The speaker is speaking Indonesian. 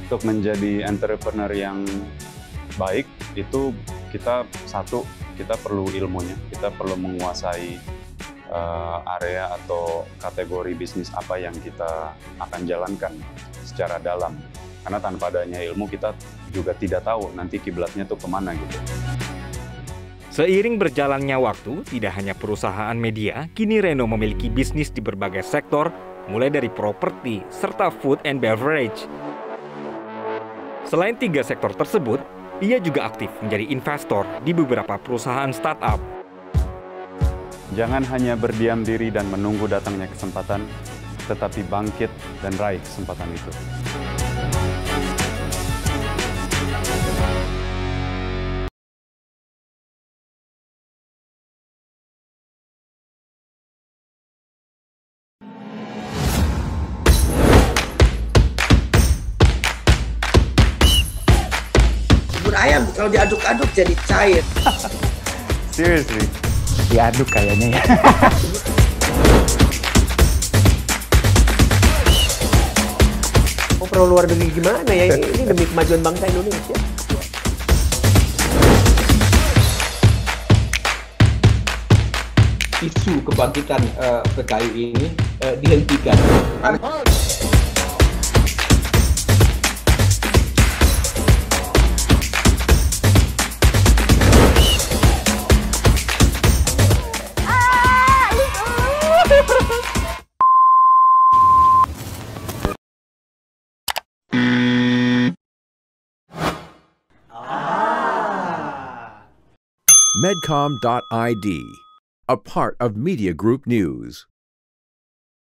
Untuk menjadi entrepreneur yang baik itu kita perlu ilmunya, kita perlu menguasai area atau kategori bisnis apa yang kita akan jalankan secara dalam. Karena tanpa adanya ilmu kita juga tidak tahu nanti kiblatnya tuh kemana gitu. Seiring berjalannya waktu, tidak hanya perusahaan media, kini Reno memiliki bisnis di berbagai sektor, mulai dari properti serta food and beverage. Selain 3 sektor tersebut, ia juga aktif menjadi investor di beberapa perusahaan startup. Jangan hanya berdiam diri dan menunggu datangnya kesempatan, tetapi bangkit dan raih kesempatan itu. Bubur ayam kalau diaduk-aduk jadi cair. Seriously? Diaduk kayaknya ya. Oh, perlu luar negeri gimana ya? Ini demi kemajuan bangsa Indonesia. Isu kebangkitan PKI ini dihentikan. Medcom.id, a part of Media Group News.